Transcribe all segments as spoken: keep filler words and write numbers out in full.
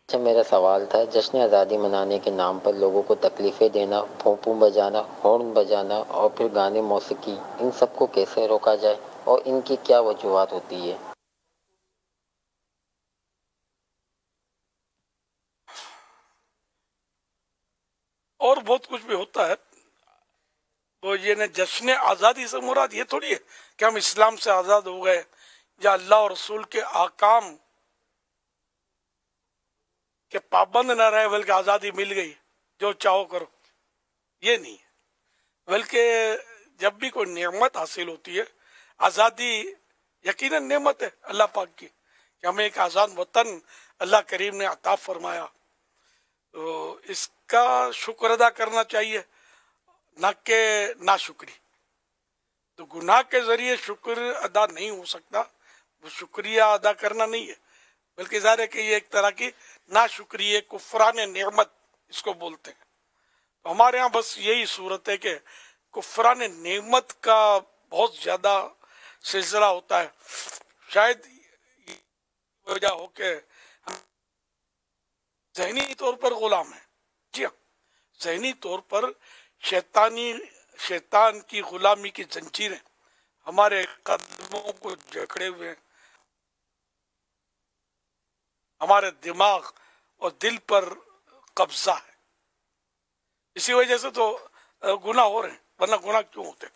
اچھا، میرا سوال تھا، جشن آزادی منانے کے نام پر لوگوں کو تکلیفیں دینا، پھونپوں بجانا، ہارن بجانا اور پھر گانے موسیقی، ان سب کو کیسے روکا جائے اور ان کی کیا وجوہات ہوتی ہے؟ اور بہت کچھ بھی ہوتا ہے. وہ یہ نہ جشن آزادی سے مراد یہ تھوڑی ہے کہ ہم اسلام سے آزاد ہو گئے یا اللہ اور رسول کے احکام کے پابند نہ رہے بلکہ آزادی مل گئی جو چاہو کرو. یہ نہیں ہے، بلکہ جب بھی کوئی نعمت حاصل ہوتی ہے، آزادی یقیناً نعمت ہے اللہ پاک کی کہ ہمیں ایک آزاد وطن اللہ کریم نے عطا فرمایا، تو اس کا شکر ادا کرنا چاہیے، نہ کہ ناشکری. تو گناہ کے ذریعے شکر ادا نہیں ہو سکتا، وہ شکریہ ادا کرنا نہیں ہے، بلکہ ظاہر ہے کہ یہ ایک طرح کی ناشکری ہے، کفران نعمت اس کو بولتے ہیں. تو ہمارے ہاں بس یہی صورت ہے کہ کفران نعمت کا بہت زیادہ سلسلہ ہوتا ہے. شاید یہ وجہ ہو کہ ہم ذہنی طور پر غلام ہیں. جی ہاں، ذہنی طور پر شیطانی شیطان کی غلامی کی زنجیریں ہمارے قدموں کو جکڑے ہوئے ہیں، ہمارے دماغ اور دل پر قبضہ ہے. اسی وجہ سے تو گناہ ہو رہے ہیں، ورنہ گناہ کیوں ہوتے؟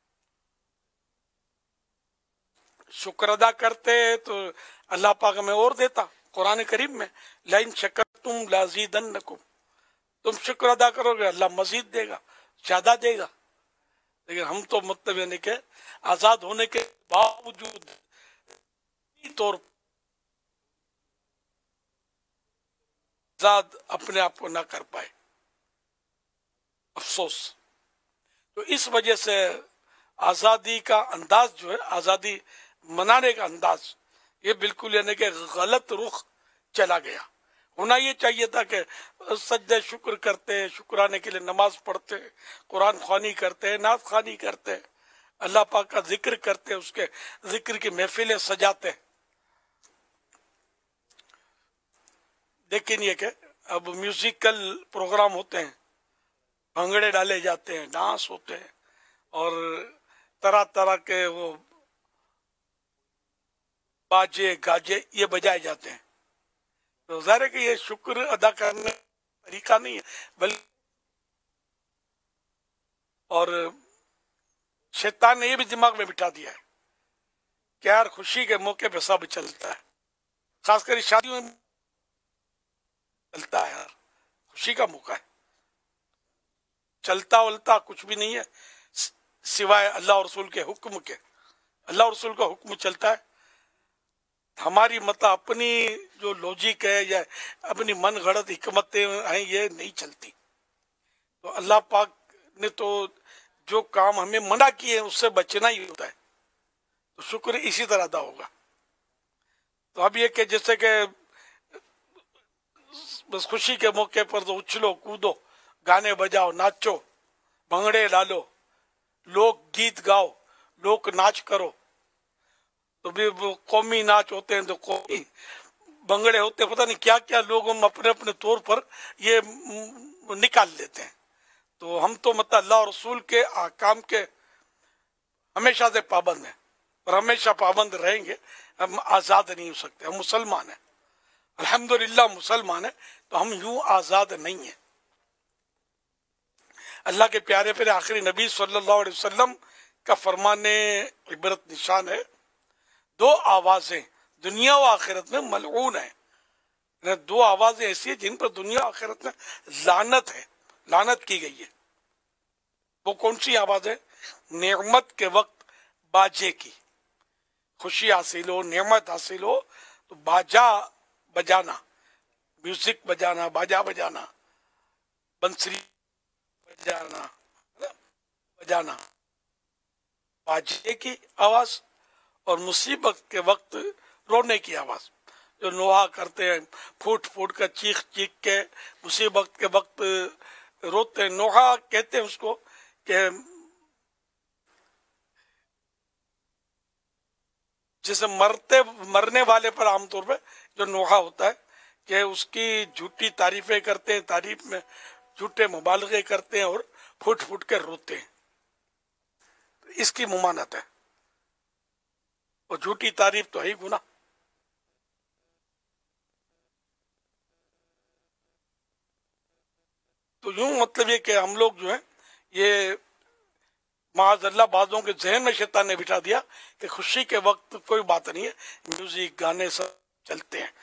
شکر ادا کرتے تو اللہ پاک ہمیں اور دیتا. قرآن کریم میں لَإِن شَكَرْتُمْ لَأَزِيدَنَّكُمْ، تم شکر ادا کرو گے اللہ مزید دے گا، زیادہ دے گا. لیکن ہم تو مطلب یعنی کہ آزاد ہونے کے باوجود طور آزاد اپنے آپ کو نہ کر پائے، افسوس. تو اس وجہ سے آزادی کا انداز جو ہے، آزادی منانے کا انداز، یہ بالکل یعنی کہ غلط رخ چلا گیا. ہونا یہ چاہیے تھا کہ سجدہ شکر کرتے، شکرانے کے لیے نماز پڑھتے، قرآن خوانی کرتے، نعت خوانی کرتے، اللہ پاک کا ذکر کرتے، اس کے ذکر کی محفلیں سجاتے. لیکن یہ کہ اب میوزیکل پروگرام ہوتے ہیں، بھنگڑے ڈالے جاتے ہیں، ڈانس ہوتے ہیں، اور طرح طرح کے وہ باجے گاجے یہ بجائے جاتے ہیں. تو ظاہر ہے کہ یہ شکر ادا کرنے کا طریقہ نہیں ہے، بلکہ اور شیطان نے یہ بھی دماغ میں بٹھا دیا ہے کہ یار خوشی کے موقع پہ سب چلتا ہے، خاص کر شادیوں میں چلتا ہے. یار خوشی کا موقع ہے، چلتا ولتا کچھ بھی نہیں ہے سوائے اللہ اور رسول کے حکم کے. اللہ اور رسول کا حکم چلتا ہے. ہماری مطلب اپنی جو لوجک ہے یا اپنی من گھڑت حکمتیں ہیں یہ نہیں چلتی. تو اللہ پاک نے تو جو کام ہمیں منع کیے ہیں اس سے بچنا ہی ہوتا ہے، تو شکر اسی طرح ادا ہوگا. تو اب یہ کہ جیسے کہ بس خوشی کے موقع پر تو اچھلو کودو، گانے بجاؤ، ناچو، بھنگڑے ڈالو، لوک گیت گاؤ، لوک ناچ کرو. تو بھی وہ قومی ناچ ہوتے ہیں، تو قومی بھنگڑے ہوتے ہیں، پتہ نہیں کیا کیا لوگ ہم اپنے اپنے طور پر یہ نکال لیتے ہیں. تو ہم تو مطلب اللہ اور رسول کے احکام کے ہمیشہ سے پابند ہیں اور ہمیشہ پابند رہیں گے. ہم آزاد نہیں ہو سکتے. ہم مسلمان ہیں، الحمدللہ مسلمان ہیں، تو ہم یوں آزاد نہیں ہیں. اللہ کے پیارے پیارے آخری نبی صلی اللہ علیہ وسلم کا فرمان عبرت نشان ہے، دو آوازیں دنیا و آخرت میں ملعون ہیں. دو آوازیں ایسی ہیں جن پر دنیا و آخرت میں لعنت ہے، لعنت کی گئی ہے. وہ کون سی آواز ہے؟ نعمت کے وقت باجے کی، خوشی حاصل ہو، نعمت حاصل ہو تو باجا بجانا، میوزک بجانا، باجا بجانا، بنسری بجانا بجانا باجے کی آواز، اور مصیبت کے وقت رونے کی آواز. جو نوحہ کرتے ہیں پھوٹ پھوٹ کر، چیخ چیخ کے مصیبت کے وقت روتے ہیں. نوحہ کہتے ہیں اس کو کہ جیسے مرتے مرنے والے پر عام طور پہ جو نوحہ ہوتا ہے کہ اس کی جھوٹی تعریفیں کرتے ہیں، تعریف میں جھوٹے مبالغے کرتے ہیں اور پھٹ پھٹ کے روتے ہیں. اس کی ممانت ہے، اور جھوٹی تعریف تو ہے ہی گناہ. تو یوں مطلب یہ کہ ہم لوگ جو ہیں یہ معاذ اللہ بعضوں کے ذہن میں شیطان نے بٹھا دیا کہ خوشی کے وقت کوئی بات نہیں ہے، میوزک گانے سب چلتے ہیں.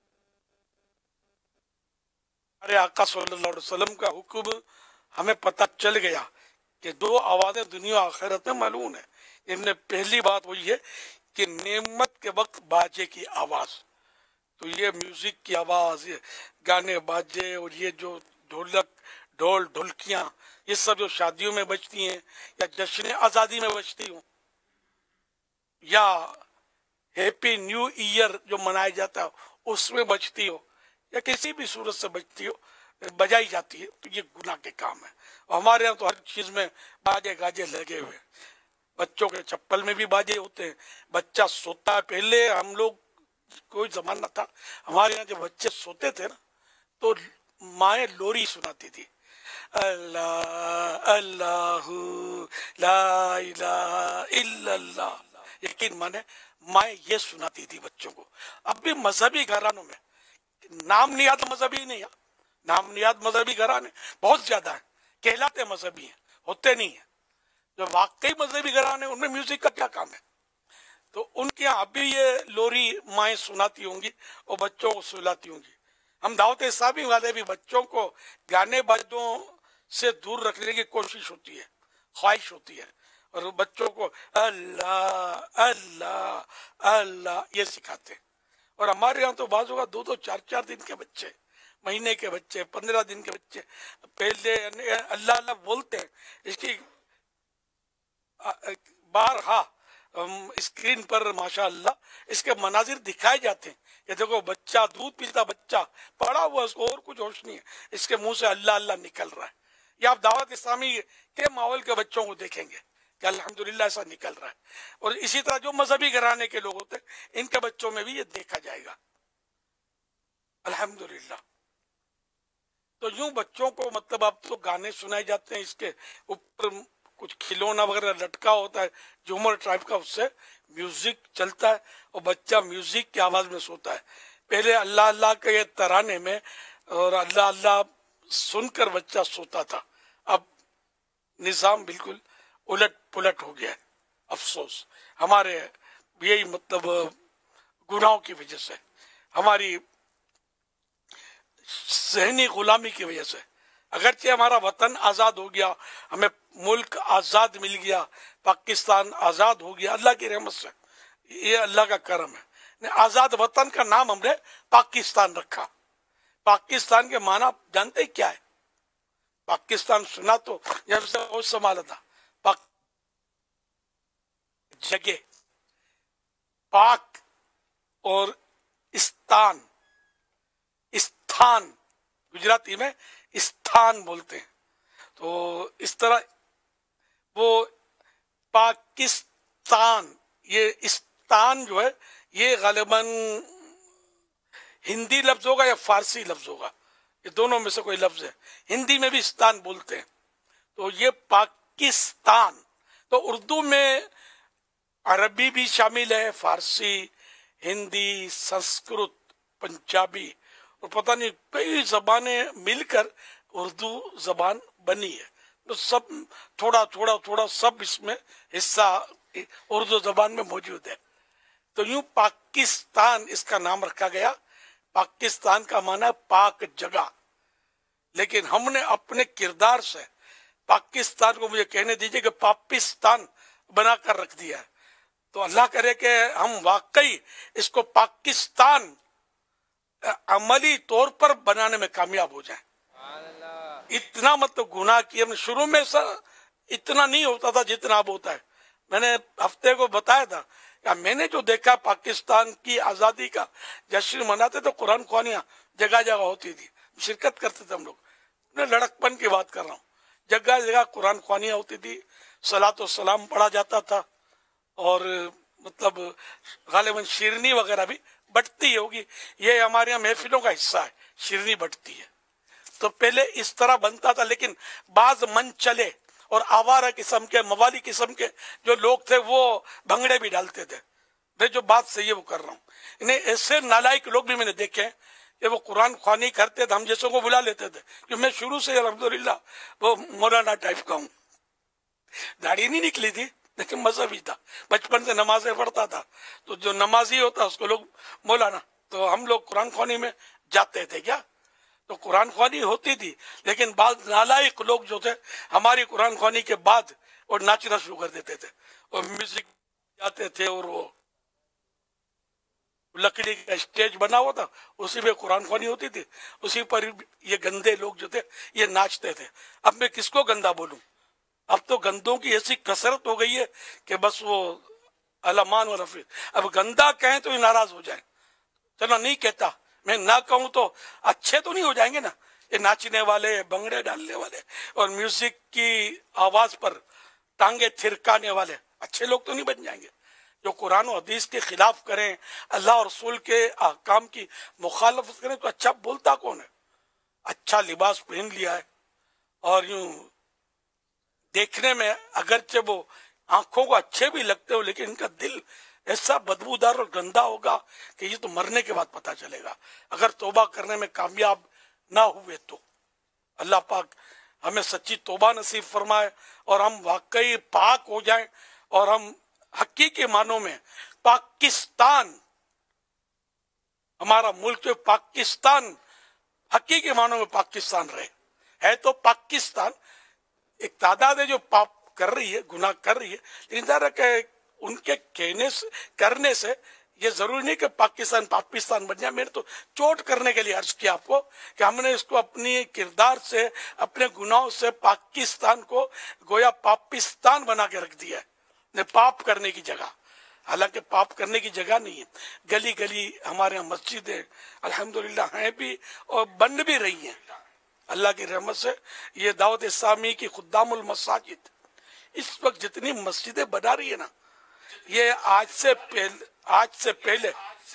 ہمارے آقا صلی اللہ علیہ وسلم کا حکم ہمیں پتہ چل گیا کہ دو آوازیں دنیا آخرت میں معلوم ہیں. ان میں پہلی بات وہی ہے کہ نعمت کے وقت باجے کی آواز. تو یہ میوزک کی آواز، یہ گانے باجے اور یہ جو ڈھولک ڈھول ڈھولکیاں یہ سب جو شادیوں میں بجتی ہیں یا جشن آزادی میں بجتی ہوں یا ہیپی نیو ایئر جو منایا جاتا ہے اس میں بجتی ہو یا کسی بھی صورت سے بجتی ہو بجائی جاتی ہے، تو یہ گناہ کے کام ہے. اور ہمارے یہاں تو ہر چیز میں باجے گاجے لگے ہوئے. بچوں کے چپل میں بھی باجے ہوتے ہیں. بچہ سوتا ہے، پہلے ہم لوگ کوئی زمانہ تھا ہمارے یہاں جب بچے سوتے تھے نا تو مائیں لوری سناتی تھی، اللہ اللہ لا الہ الا اللہ. یقین مانے مائیں یہ سناتی تھی بچوں کو. اب بھی مذہبی گھرانوں میں نام نیاد مذہبی نہیں ہے، نام نیاد مذہبی گھرانے بہت زیادہ ہیں، کہلاتے مذہبی ہیں، ہوتے نہیں ہیں. جو واقعی مذہبی گھرانے ان میں میوزک کا کیا کام ہے؟ تو ان کے یہاں اب بھی یہ لوری مائیں سناتی ہوں گی اور بچوں کو سلاتی ہوں گی. ہم دعوت اسلامی والے بھی بچوں کو گانے بازوں سے دور رکھنے کی کوشش ہوتی ہے، خواہش ہوتی ہے، اور بچوں کو اللہ اللہ اللہ یہ سکھاتے ہیں. اور ہمارے یہاں تو بعض اوقات دو دو چار چار دن کے بچے، مہینے کے بچے، پندرہ دن کے بچے پہلے اللہ اللہ بولتے ہیں. اس کی بارہا اسکرین پر ماشاء اللہ اس کے مناظر دکھائے جاتے ہیں کہ دیکھو بچہ دودھ پیتا، بچہ پڑا ہوا، اس کو اور کچھ ہوش نہیں ہے، اس کے منہ سے اللہ اللہ نکل رہا ہے. یا آپ دعوت اسلامی کے ماحول کے بچوں کو دیکھیں گے کہ الحمدللہ ایسا نکل رہا ہے. اور اسی طرح جو مذہبی گھرانے کے لوگ ہوتے ہیں ان کے بچوں میں بھی یہ دیکھا جائے گا الحمدللہ. تو یوں بچوں کو مطلب اب تو گانے سنائے جاتے ہیں، اس کے اوپر کچھ کھلونا وغیرہ لٹکا ہوتا ہے جھومر ٹائپ کا، اس سے میوزک چلتا ہے اور بچہ میوزک کی آواز میں سوتا ہے. پہلے اللہ اللہ کے یہ ترانے میں اور اللہ اللہ سن کر بچہ سوتا تھا. اب نظام بالکل الٹ پلٹ ہو گیا ہے. افسوس ہمارے یہی مطلب گناہوں کی وجہ سے، ہماری ذہنی غلامی کی وجہ سے. اگرچہ ہمارا وطن آزاد ہو گیا، ہمیں ملک آزاد مل گیا، پاکستان آزاد ہو گیا اللہ کی رحمت سے، یہ اللہ کا کرم ہے. آزاد وطن کا نام ہم نے پاکستان رکھا. پاکستان کے معنی جانتے کیا ہے؟ پاکستان سنا تو جب سے وہ سنبھالا تھا، پاک جگہ، پاک اور استان، استھان گجراتی میں استھان بولتے ہیں. تو اس طرح وہ پاکستان، یہ استان جو ہے یہ غالباً ہندی لفظ ہوگا یا فارسی لفظ ہوگا، یہ دونوں میں سے کوئی لفظ ہے. ہندی میں بھی استان بولتے ہیں. تو یہ پاکستان، تو اردو میں عربی بھی شامل ہے، فارسی، ہندی، سنسکرت، پنجابی اور پتہ نہیں کئی زبانیں مل کر اردو زبان بنی ہے. تو سب تھوڑا تھوڑا تھوڑا سب اس میں حصہ اردو زبان میں موجود ہے. تو یوں پاکستان اس کا نام رکھا گیا. پاکستان کا معنی ہے پاک جگہ. لیکن ہم نے اپنے کردار سے پاکستان کو، مجھے کہنے دیجئے کہ پاکستان بنا کر رکھ دیا ہے. تو اللہ کرے کہ ہم واقعی اس کو پاکستان عملی طور پر بنانے میں کامیاب ہو جائیں. اتنا مطلب گناہ کیا ہم نے شروع میں، اتنا نہیں ہوتا تھا جتنا اب ہوتا ہے. میں نے ہفتے کو بتایا تھا کہ میں نے جو دیکھا پاکستان کی آزادی کا جشن مناتے تو قرآن خوانیاں جگہ جگہ ہوتی تھی، شرکت کرتے تھے ہم لوگ. میں لڑک پن کی بات کر رہا ہوں. جگہ جگہ قرآن خوانیاں ہوتی تھی، صلاۃ و سلام پڑھا جاتا تھا، اور مطلب غالباً شیرنی وغیرہ بھی بٹتی ہوگی. یہ ہمارے یہاں محفلوں کا حصہ ہے, شیرنی بٹتی ہے. تو پہلے اس طرح بنتا تھا, لیکن بعض من چلے اور آوارہ قسم کے موالی قسم کے جو لوگ تھے وہ بھنگڑے بھی ڈالتے تھے. میں جو بات صحیح ہے وہ کر رہا ہوں. انہیں ایسے نالائق لوگ بھی میں نے دیکھے ہیں کہ وہ قرآن خوانی کرتے تھے, ہم جیسوں کو بلا لیتے تھے. کہ میں شروع سے الحمدللہ وہ مولانا ٹائپ کا ہوں, داڑھی نہیں نکلی تھی لیکن مذہبی تھا, بچپن سے نمازیں پڑھتا تھا. تو جو نمازی ہوتا اس کو لوگ مولانا, تو ہم لوگ قرآن خوانی میں جاتے تھے. کیا تو قرآن خوانی ہوتی تھی, لیکن بعض نالائق لوگ جو تھے ہماری قرآن خوانی کے بعد اور ناچنا شروع کر دیتے تھے, اور میوزک جاتے تھے, اور وہ لکڑی کا اسٹیج بنا ہوا تھا اسی پہ قرآن خوانی ہوتی تھی, اسی پر یہ گندے لوگ جو تھے یہ ناچتے تھے. اب میں کس کو گندا بولوں؟ اب تو گندوں کی ایسی کثرت ہو گئی ہے کہ بس وہ علمان و رفیق. اب گندا کہیں تو یہ ناراض ہو جائیں. چلو نہیں کہتا, میں نہ کہوں تو اچھے تو نہیں ہو جائیں گے نا یہ ناچنے والے, بنگڑے ڈالنے والے اور میوزک کی آواز پر ٹانگیں تھرکانے والے اچھے لوگ تو نہیں بن جائیں گے. جو قرآن و حدیث کے خلاف کریں, اللہ اور رسول کے احکام کی مخالفت کریں, تو اچھا بولتا کون ہے؟ اچھا لباس پہن لیا ہے اور یوں دیکھنے میں اگرچہ وہ آنکھوں کو اچھے بھی لگتے ہو, لیکن ان کا دل ایسا بدبودار اور گندا ہوگا کہ یہ تو مرنے کے بعد پتہ چلے گا اگر توبہ کرنے میں کامیاب نہ ہوئے تو. اللہ پاک ہمیں سچی توبہ نصیب فرمائے اور ہم واقعی پاک ہو جائیں, اور ہم حقیقی معنوں میں پاکستان, ہمارا ملک جو پاکستان حقیقی معنوں میں پاکستان رہے. ہے تو پاکستان ایک تعداد ہے جو پاپ کر رہی ہے, گناہ کر رہی ہے, لیکن ذرا کہ ان کے کہنے سے کرنے سے یہ ضروری نہیں کہ پاکستان پاکستان بن جائے. میں نے تو چوٹ کرنے کے لیے عرض کیا آپ کو کہ ہم نے اس کو اپنی کردار سے, اپنے گناہوں سے پاکستان کو گویا پاکستان بنا کے رکھ دیا ہے, پاپ کرنے کی جگہ. حالانکہ پاپ کرنے کی جگہ نہیں ہے. گلی گلی ہمارے یہاں مسجدیں الحمدللہ ہیں بھی اور بن بھی رہی ہیں اللہ کی رحمت سے. یہ دعوت اسلامی کی خدام المساجد اس وقت جتنی مسجدیں بنا رہی ہے نا, یہ آج سے پہلے آج سے پہلے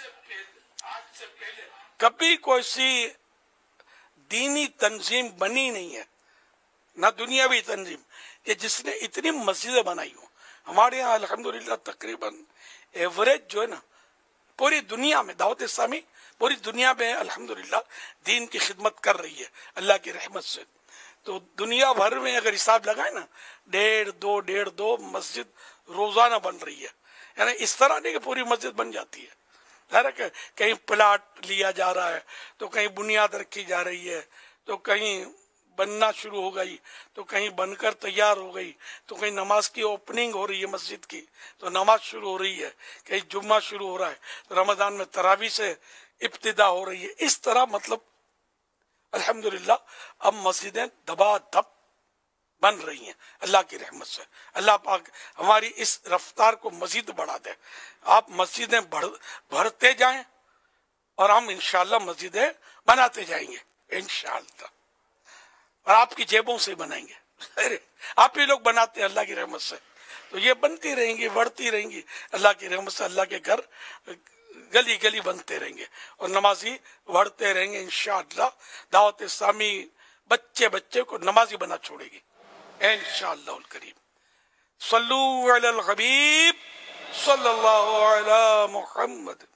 کبھی کوئی سی دینی تنظیم بنی نہیں ہے, نہ دنیاوی تنظیم, کہ جس نے اتنی مسجدیں بنائی ہوں. ہمارے یہاں الحمدللہ تقریباً ایوریج جو ہے نا پوری دنیا میں دعوت اسلامی پوری دنیا میں الحمدللہ دین کی خدمت کر رہی ہے اللہ کی رحمت سے. تو دنیا بھر میں اگر حساب لگائے نا, ڈیڑھ دو ڈیڑھ دو مسجد روزانہ بن رہی ہے. یعنی اس طرح نہیں کہ پوری مسجد بن جاتی ہے, ظاہر ہے کہ کہیں پلاٹ لیا جا رہا ہے, تو کہیں بنیاد رکھی جا رہی ہے, تو کہیں بننا شروع ہو گئی, تو کہیں بن کر تیار ہو گئی, تو کہیں نماز کی اوپننگ ہو رہی ہے مسجد کی, تو نماز شروع ہو رہی ہے, کہیں جمعہ شروع ہو رہا ہے, تو رمضان میں تراویح سے ابتدا ہو رہی ہے. اس طرح مطلب الحمدللہ اب مسجدیں دبا دب بن رہی ہیں اللہ کی رحمت سے. اللہ پاک ہماری اس رفتار کو مزید بڑھا دے. آپ مسجدیں بڑھ بڑھتے جائیں اور ہم انشاءاللہ مسجدیں بناتے جائیں گے انشاءاللہ, اور آپ کی جیبوں سے بنائیں گے. آپ ہی لوگ بناتے ہیں اللہ کی رحمت سے, تو یہ بنتی رہیں گی, بڑھتی رہیں گی اللہ کی رحمت سے. اللہ کے گھر گلی گلی بنتے رہیں گے اور نمازی بڑھتے رہیں گے انشاءاللہ. دعوت اسلامی بچے بچے کو نمازی بنا چھوڑے گی انشاءاللہ الکریم. صلو علی الحبیب صلی اللہ علی محمد.